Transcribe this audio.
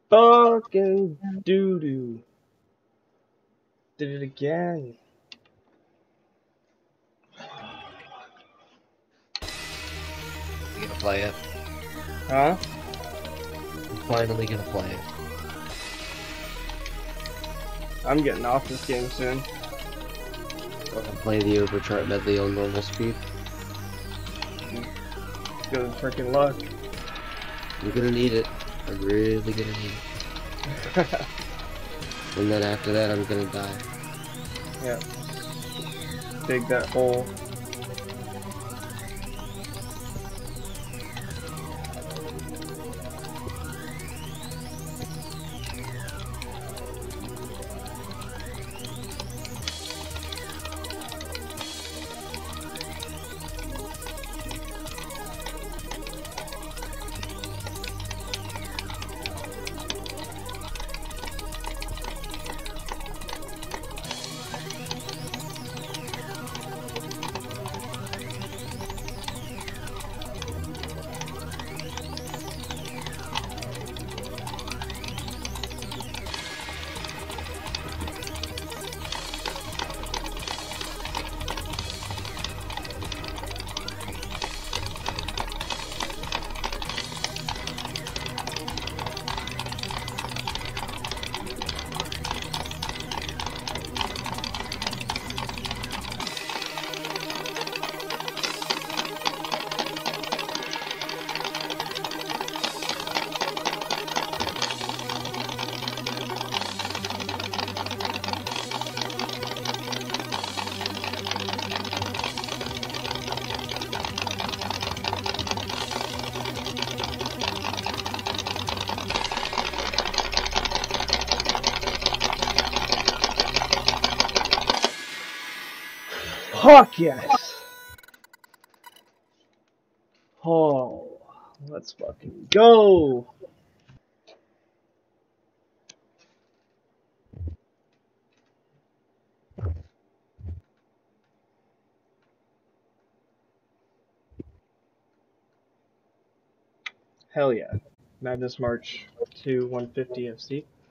Fucking doo-doo. Did it again. You gonna play it? Huh? I'm finally gonna play it. I'm getting off this game soon. I'm gonna play the Overchart medley on normal speed. Good freaking luck. I'm gonna need it. I'm really gonna need it. And then after that, I'm gonna die. Yeah. Dig that hole. Fuck yes! Oh, let's fucking go! Hell yeah. Madness March to 150 FC.